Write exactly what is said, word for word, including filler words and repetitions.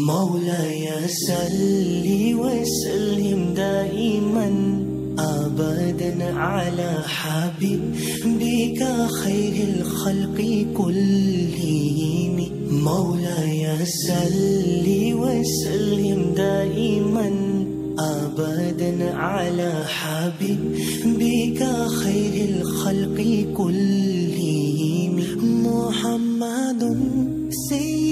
مولاي صل وسلم دائما أبدا على حبيبك خير الخلق كلهم. مولاي صل وسلم دائما أبدا على حبيبك خير الخلق كلهم. محمد سيد